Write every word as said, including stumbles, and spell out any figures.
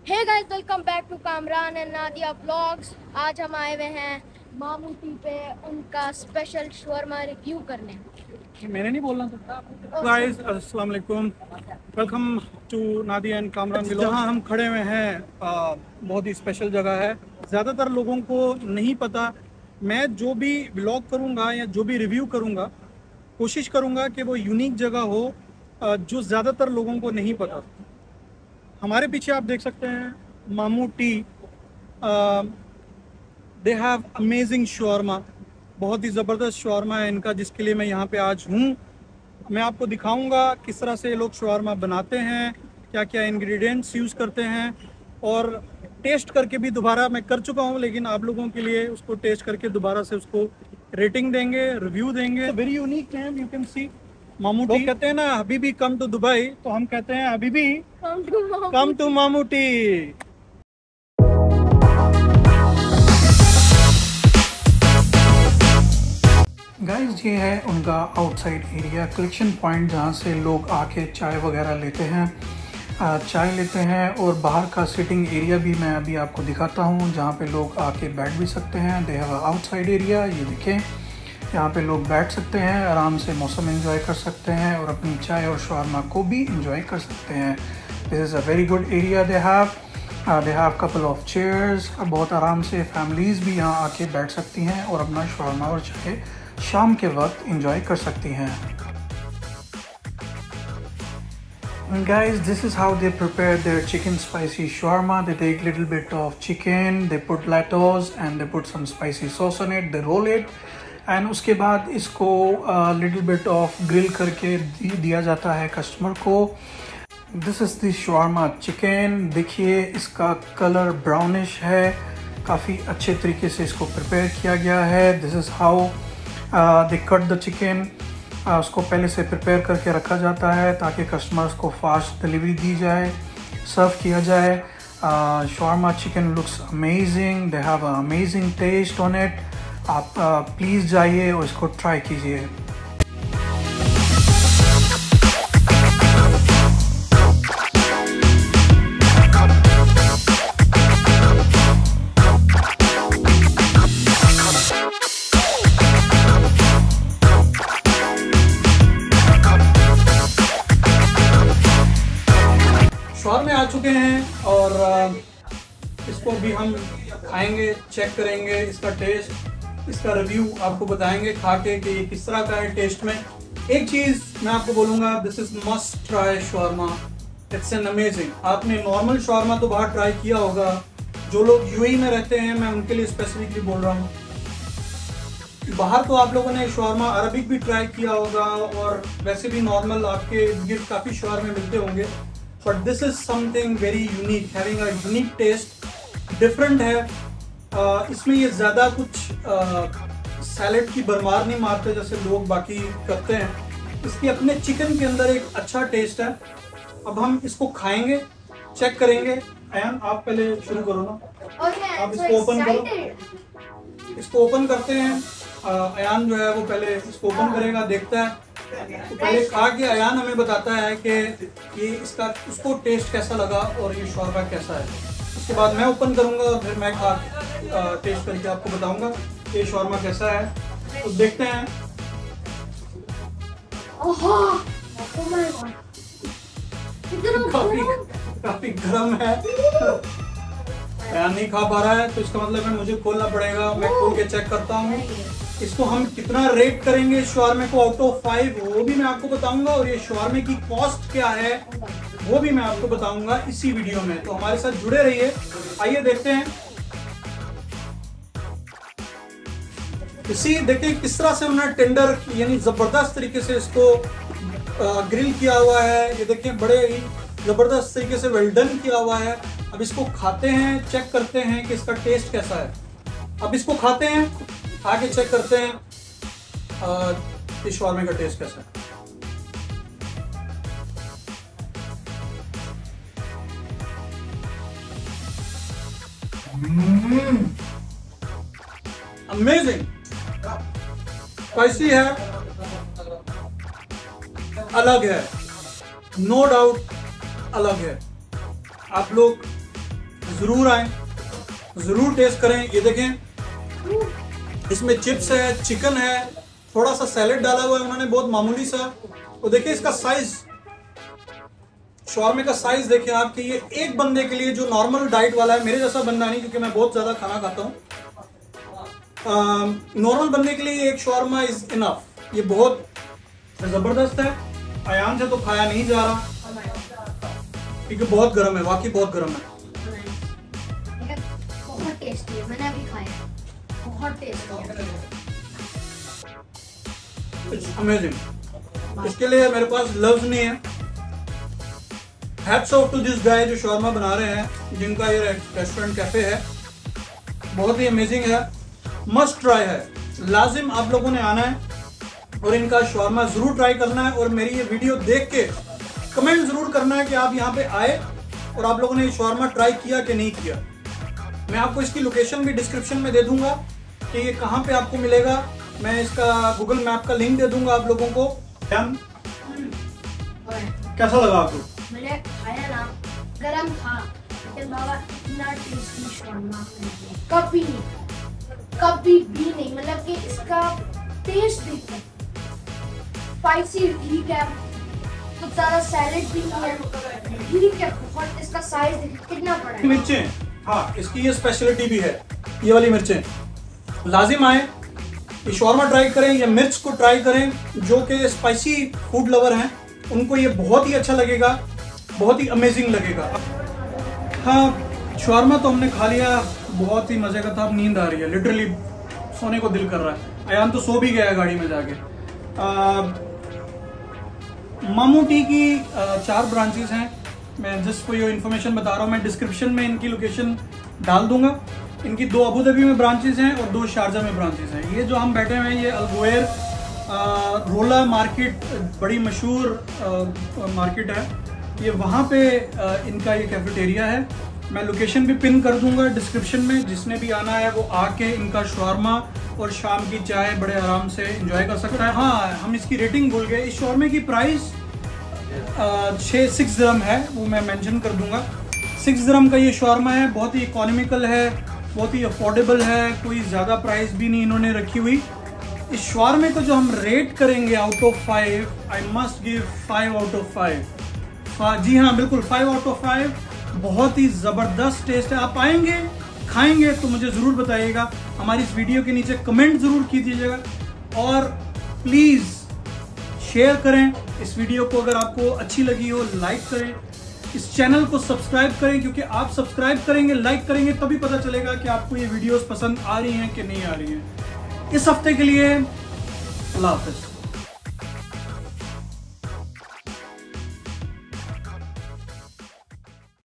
Hey guys, welcome back to Kamran and Nadia vlogs. आज हम आए हुए हैं मामू टी पे उनका स्पेशल शवरमा रिव्यू करने। मैंने नहीं बोलना था। गाइस अस्सलाम वालेकुम, welcome to Nadia and Kamran vlog. जहाँ हम खड़े हुए हैं आ, बहुत ही स्पेशल जगह है। ज़्यादातर लोगों को नहीं पता। मैं जो भी व्लॉग करूँगा या जो भी रिव्यू करूँगा, कोशिश करूँगा कि वो यूनिक जगह हो आ, जो ज़्यादातर लोगों को नहीं पता। हमारे पीछे आप देख सकते हैं Mamu tea. They have amazing shawarma, बहुत ही ज़बरदस्त शवरमा है इनका, जिसके लिए मैं यहाँ पे आज हूँ। मैं आपको दिखाऊंगा किस तरह से ये लोग शवरमा बनाते हैं, क्या क्या इंग्रेडिएंट्स यूज़ करते हैं, और टेस्ट करके भी दोबारा मैं कर चुका हूँ, लेकिन आप लोगों के लिए उसको टेस्ट करके दोबारा से उसको रेटिंग देंगे, रिव्यू देंगे। Very unique name, you can see Mamu tea. कहते हैं ना हबीबी कम टू दुबई, तो हम कहते हैं हबीबी come to Mamu tea. Guys, ये है उनका आउटसाइड एरिया, कलेक्शन पॉइंट, जहाँ से लोग आके चाय वगैरह लेते हैं, चाय लेते हैं। और बाहर का सिटिंग एरिया भी मैं अभी आपको दिखाता हूँ, जहाँ पे लोग आके बैठ भी सकते हैं। दे हैव आउटसाइड एरिया, ये देखें, यहाँ पे लोग बैठ सकते हैं, आराम से मौसम एंजॉय कर सकते हैं और अपनी चाय और शवरमा को भी एंजॉय कर सकते हैं। This is a very good area they have. They have couple of chairs. बहुत आराम से फैमिलीज़ भी यहाँ आके बैठ सकती हैं और अपना शवरमा और चाय शाम के वक्त एंजॉय कर सकती हैं। Guys, this is how they prepare their chicken spicy shawarma. They take little bit of chicken, they put lettuce and they put some spicy sauce on it, they roll it, and उसके बाद इसको little bit of grill करके दिया जाता है customer को। This is the shawarma chicken। देखिए इसका कलर ब्राउनिश है, काफ़ी अच्छे तरीके से इसको प्रिपेयर किया गया है। This is how they cut the chicken. उसको पहले से प्रिपेयर करके रखा जाता है ताकि कस्टमर्स को फास्ट डिलीवरी दी जाए, सर्व किया जाए। Shawarma chicken looks amazing, they have a amazing taste on it. आप प्लीज़ जाइए और इसको ट्राई कीजिए। शवरमा में आ चुके हैं और इसको भी हम खाएंगे, चेक करेंगे इसका टेस्ट, इसका रिव्यू आपको बताएंगे खा के कि किस तरह का है टेस्ट में। एक चीज़ मैं आपको बोलूँगा, this is must try shawarma, it's an amazing. आपने नॉर्मल शवरमा तो बाहर ट्राई किया होगा, जो लोग यूएई में रहते हैं मैं उनके लिए स्पेसिफिकली बोल रहा हूँ। बाहर तो आप लोगों ने शवरमा अरबिक भी ट्राई किया होगा और वैसे भी नॉर्मल आपके गिफ्ट काफ़ी शवरमा मिलते होंगे, but this is something very unique, having a unique taste, different है। uh, इसमें ये ज़्यादा कुछ सैलेड uh, की भरमार नहीं मारते जैसे लोग बाकी करते हैं। इसके अपने चिकन के अंदर एक अच्छा टेस्ट है। अब हम इसको खाएंगे, चेक करेंगे। अयान, आप पहले शुरू करो ना। okay, आप so इसको ओपन करो। इसको ओपन करते हैं। uh, अयान जो है वो पहले इसको ओपन करेगा, देखता है। तो पहले खा के अयान हमें बताता है कि ये इसका उसको टेस्ट कैसा लगा और ये शवरमा कैसा है। उसके बाद मैं ओपन करूंगा और फिर मैं खा टेस्ट करके आपको बताऊंगा कि ये शवरमा कैसा है। तो देखते हैं। काफी काफी गर्म है, अयान नहीं खा पा रहा है, तो इसका मतलब है मुझे खोलना पड़ेगा। मैं खोल के चेक करता हूँ। इसको हम कितना रेट करेंगे शवरमा को आउट ऑफ फाइव, वो भी मैं आपको बताऊंगा, और ये शवरमा की कॉस्ट क्या है वो भी मैं आपको बताऊंगा इसी वीडियो में। तो हमारे साथ जुड़े रहिए। आइए देखते हैं। इसी देखिए किस तरह से उन्होंने टेंडर यानी जबरदस्त तरीके से इसको ग्रिल किया हुआ है। ये देखिए बड़े ही जबरदस्त तरीके से वेल डन किया हुआ है। अब इसको खाते हैं, चेक करते हैं कि इसका टेस्ट कैसा है। अब इसको खाते हैं, खा के चेक करते हैं इस शवरमा का टेस्ट कैसा है। अमेजिंग, स्पाइसी है, अलग है, नो डाउट अलग है। आप लोग ज़रूर आए, ज़रूर टेस्ट करें। ये देखें, इसमें चिप्स है, चिकन है, थोड़ा सा सैलेड डाला हुआ है उन्होंने, बहुत मामूली सा। और देखिए इसका साइज, शॉर्मे का साइज देखिए आप कि ये एक बंदे के लिए जो नॉर्मल डाइट वाला है, मेरे जैसा बंदा नहीं क्योंकि मैं बहुत ज्यादा खाना खाता हूँ, नॉर्मल बंदे के लिए एक शॉर्मा इज इनफ। ये बहुत जबरदस्त है। अयान से तो खाया नहीं जा रहा क्योंकि बहुत गर्म है, वाकई बहुत गर्म है। बहुत टेस्टी है, मैंने अभी खाया, बहुत टेस्टी है, इट्स अमेजिंग। इसके लिए मेरे पास लफ्ज नहीं है। Hats off to this guy जो शॉर्मा बना रहे हैं, जिनका ये रेस्टोरेंट कैफे है, बहुत ही अमेजिंग है, मस्ट ट्राई है। लाजिम आप लोगों ने आना है और इनका शॉर्मा जरूर ट्राई करना है। और मेरी ये वीडियो देख के कमेंट जरूर करना है कि आप यहाँ पे आए और आप लोगों ने ये शॉर्मा ट्राई किया कि नहीं किया। मैं आपको इसकी लोकेशन भी डिस्क्रिप्शन में दे दूंगा कि ये कहाँ पे आपको मिलेगा। मैं इसका गूगल मैप का लिंक दे दूंगा आप लोगों को। कैसा लगा आपको? मैंने खाया ना, गरम था, लेकिन बाबा इतना टेस्टी शॉर्मा कभी नहीं, कभी भी नहीं। मतलब कि इसका टेस्ट देखिए, स्पाइसी ठीक है, कुछ ज्यादा सैलेड भी नहीं है, ठीक है, बहुत। इसका साइज देखिए कितना बड़ा है। मिर्चें, हाँ इसकी ये स्पेशलिटी भी है, ये वाली मिर्चें। लाजिम आए, ये शॉर्मा ट्राई करें, ये मिर्च को ट्राई करें। जो कि स्पाइसी फूड लवर हैं उनको ये बहुत ही अच्छा लगेगा, बहुत ही अमेजिंग लगेगा। हाँ शॉर्मा तो हमने खा लिया, बहुत ही मजे का था। अब नींद आ रही है, लिटरली सोने को दिल कर रहा है। अयान तो सो भी गया है गाड़ी में जाके। मामू टी की आ, चार ब्रांचेस हैं। मैं जस्ट फॉर योर इन्फॉर्मेशन बता रहा हूँ। मैं डिस्क्रिप्शन में इनकी लोकेशन डाल दूंगा। इनकी दो अबू धाबी में ब्रांचेस हैं और दो शारजा में ब्रांचेस हैं। ये जो हम बैठे हुए हैं ये अल्गोयर रोला मार्केट, बड़ी मशहूर मार्केट है ये, वहाँ पे आ, इनका ये कैफेटेरिया है। मैं लोकेशन भी पिन कर दूंगा डिस्क्रिप्शन में। जिसने भी आना है वो आके इनका शॉर्मा और शाम की चाय बड़े आराम से एंजॉय कर सकता है। हाँ हम इसकी रेटिंग भूल गए। इस शॉर्मे की प्राइस छः सिक्स दिरहम है, वो मैं मेंशन कर दूंगा। सिक्स दिरहम का ये शॉर्मा है, बहुत ही इकोनॉमिकल है, बहुत ही अफोर्डेबल है, कोई ज़्यादा प्राइस भी नहीं इन्होंने रखी हुई। इस शॉर्मे को जो हम रेट करेंगे out of five, I must give five out of five. जी हाँ बिल्कुल, फाइव आउट ऑफ फाइव। बहुत ही ज़बरदस्त टेस्ट है। आप आएंगे, खाएंगे तो मुझे ज़रूर बताइएगा। हमारी इस वीडियो के नीचे कमेंट ज़रूर कीजिएगा और प्लीज़ शेयर करें इस वीडियो को। अगर आपको अच्छी लगी हो लाइक करें, इस चैनल को सब्सक्राइब करें, क्योंकि आप सब्सक्राइब करेंगे, लाइक करेंगे तभी पता चलेगा कि आपको ये वीडियोस पसंद आ रही हैं कि नहीं आ रही हैं। इस हफ्ते के लिए अल्लाह हाफ़िज़।